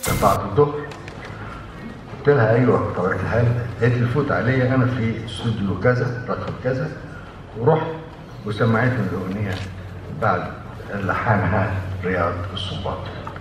بعد الظهر. قلت لها ايوه طلعتها لها، قالت لي فوت عليا انا في استوديو كذا رقم كذا، ورحت وسمعتني الاغنيه بعد لحنها رياض السنباطي.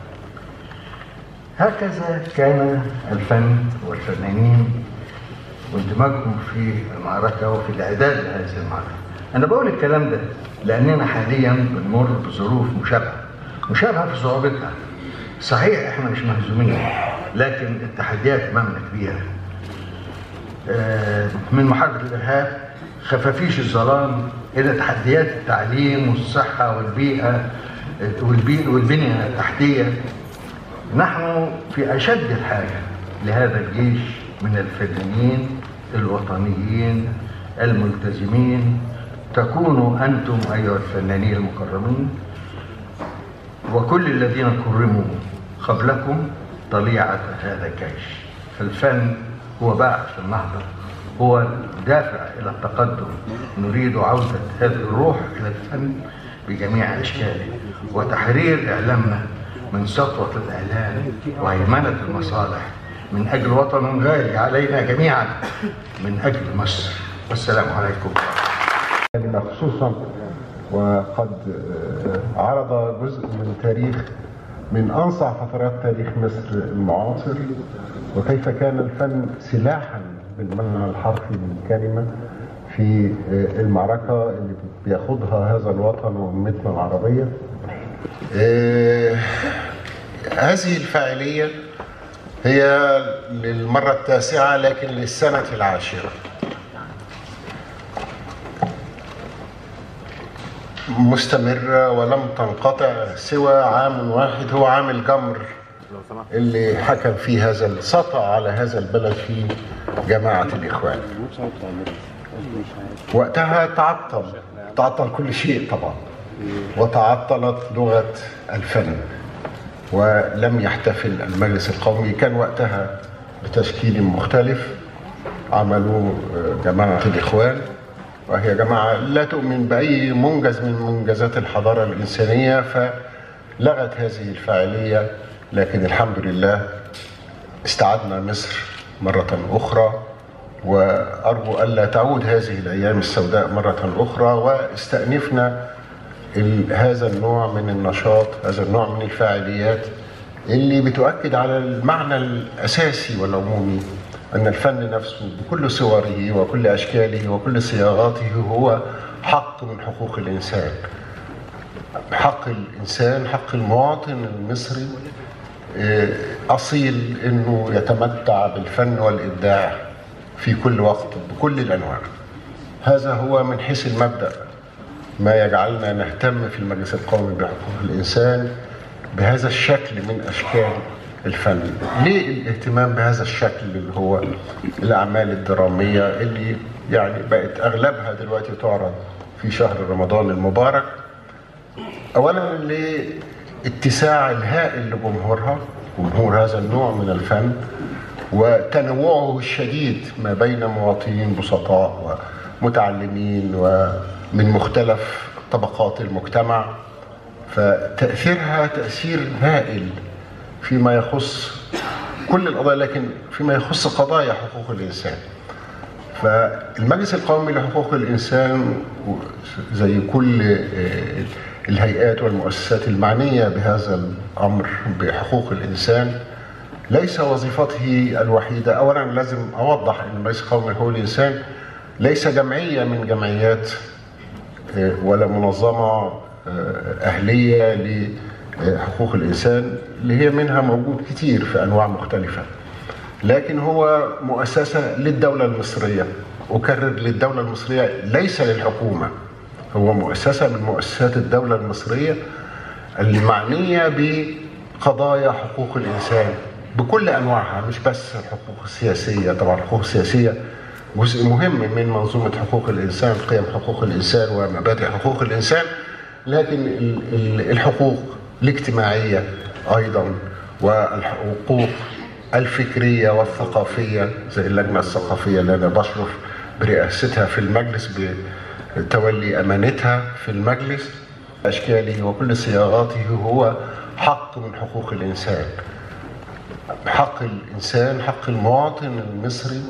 هكذا كان الفن والفنانين واندماجهم في المعركه وفي الاعداد لهذه المعركه. انا بقول الكلام ده لاننا حاليا بنمر بظروف مشابهه في صعوبتها. صحيح احنا مش مهزومين، لكن التحديات امامنا كبيره. من محاربه الارهاب، خفافيش الظلام، الى تحديات التعليم والصحه والبيئه والبنيه التحتيه. نحن في اشد الحاجه لهذا الجيش من الفنانين الوطنيين الملتزمين. تكونوا انتم ايها الفنانين المكرمين وكل الذين كرموا قبلكم طليعة هذا الجيش. فالفن هو باعث النهضة، هو دافع إلى التقدم. نريد عودة هذه الروح إلى الفن بجميع أشكاله، وتحرير إعلامنا من سطوة الإعلام وهيمنة المصالح، من أجل وطن غالي علينا جميعا، من أجل مصر. والسلام عليكم. خصوصا وقد عرض جزء من تاريخ من أنصع فترات تاريخ مصر المعاصر، وكيف كان الفن سلاحا بالمعنى الحرفي للكلمة في المعركة اللي بياخدها هذا الوطن وأمتنا العربية. هذه الفاعلية هي للمرة التاسعة لكن للسنة العاشرة، مستمرة ولم تنقطع سوى عام واحد، هو عام الجمر اللي حكم فيه هذا السطع على هذا البلد في جماعة الإخوان. وقتها تعطل كل شيء طبعا، وتعطلت لغة الفن، ولم يحتفل المجلس القومي. كان وقتها بتشكيل مختلف، عملوا جماعة الإخوان، وهي جماعة لا تؤمن بأي منجز من منجزات الحضارة الإنسانية، فلغت هذه الفاعلية. لكن الحمد لله استعدنا مصر مرة أخرى، وأرجو ألا تعود هذه الأيام السوداء مرة أخرى، واستأنفنا هذا النوع من النشاط، هذا النوع من الفاعليات اللي بتؤكد على المعنى الأساسي والعمومي أن الفن نفسه بكل صوره وكل أشكاله وكل صياغاته هو حق من حقوق الإنسان. حق الإنسان، حق المواطن المصري أصيل أنه يتمتع بالفن والإبداع في كل وقت بكل الأنواع. هذا هو من حيث المبدأ ما يجعلنا نهتم في المجلس القومي بحقوق الإنسان بهذا الشكل من أشكال الفن. ليه الاهتمام بهذا الشكل اللي هو الأعمال الدرامية اللي يعني بقت أغلبها دلوقتي تعرض في شهر رمضان المبارك؟ أولا لاتساع الهائل لجمهورها، جمهور هذا النوع من الفن، وتنوعه الشديد ما بين مواطنين بسطاء ومتعلمين ومن مختلف طبقات المجتمع، فتأثيرها تأثير هائل فيما يخص كل القضايا، لكن فيما يخص قضايا حقوق الإنسان. فالمجلس القومي لحقوق الإنسان زي كل الهيئات والمؤسسات المعنية بهذا الأمر بحقوق الإنسان ليس وظيفته الوحيدة. أولا لازم أوضح أن المجلس القومي لحقوق الإنسان ليس جمعية من جمعيات ولا منظمة أهلية لحقوق الإنسان اللي هي منها موجود كتير في أنواع مختلفة، لكن هو مؤسسة للدولة المصرية. أكرر، للدولة المصرية، ليس للحكومة. هو مؤسسة من مؤسسات الدولة المصرية اللي معنية بقضايا حقوق الإنسان بكل أنواعها، مش بس الحقوق السياسية. طبعا الحقوق السياسية جزء مهم من منظومة حقوق الإنسان، قيم حقوق الإنسان ومبادئ حقوق الإنسان، لكن الحقوق الاجتماعية أيضا والحقوق الفكرية والثقافية زي اللجنة الثقافية اللي أنا بشرف برئاستها في المجلس بتولي أمانتها في المجلس، أشكاله وكل صياغاته هو حق من حقوق الإنسان. حق الإنسان، حق المواطن المصري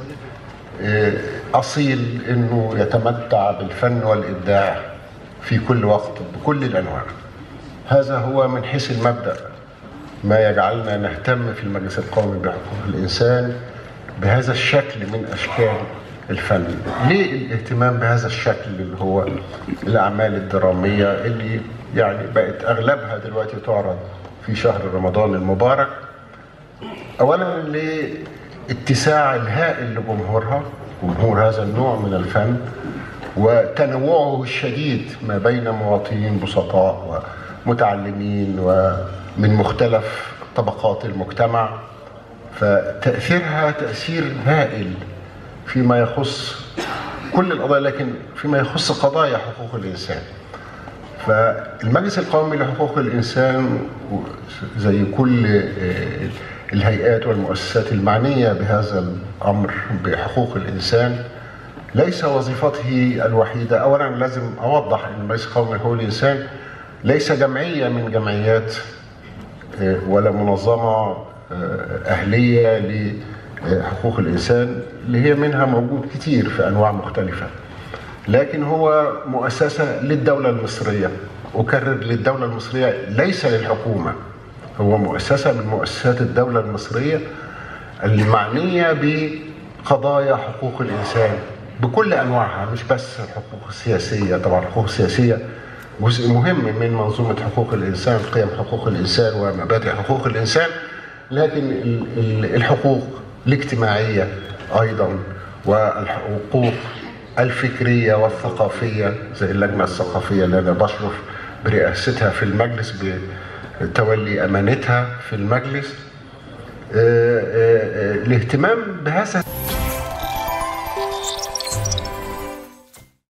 أصيل إنه يتمتع بالفن والإبداع في كل وقت بكل الأنواع. هذا هو من حيث المبدأ ما يجعلنا نهتم في المجلس القومي بحقوق الإنسان بهذا الشكل من أشكال الفن. ليه الاهتمام بهذا الشكل اللي هو الأعمال الدرامية اللي يعني بقت أغلبها دلوقتي تعرض في شهر رمضان المبارك؟ أولا لاتساع الهائل لجمهورها، جمهور هذا النوع من الفن، وتنوعه الشديد ما بين مواطنين بسطاء ومتعلمين ومن مختلف طبقات المجتمع، فتأثيرها تأثير هائل فيما يخص كل القضايا، لكن فيما يخص قضايا حقوق الإنسان. فالمجلس القومي لحقوق الإنسان زي كل الهيئات والمؤسسات المعنية بهذا الأمر بحقوق الإنسان ليس وظيفته الوحيدة. أولا لازم أوضح أن المجلس القومي لحقوق الإنسان ليس جمعية من جمعيات ولا منظمة أهلية لحقوق الإنسان اللي هي منها موجود كتير في أنواع مختلفة، لكن هو مؤسسة للدولة المصرية. أكرر، للدولة المصرية ليس للحكومة، هو مؤسسة من مؤسسات الدولة المصرية المعنية بقضايا حقوق الإنسان بكل أنواعها، مش بس الحقوق السياسية. طبعا الحقوق السياسية جزء مهم من منظومة حقوق الإنسان، قيم حقوق الإنسان ومبادئ حقوق الإنسان، لكن الحقوق الاجتماعية أيضا والحقوق الفكرية والثقافية زي اللجنة الثقافية اللي أنا بشرف برئاستها في المجلس بتولي أمانتها في المجلس. الاهتمام بهذا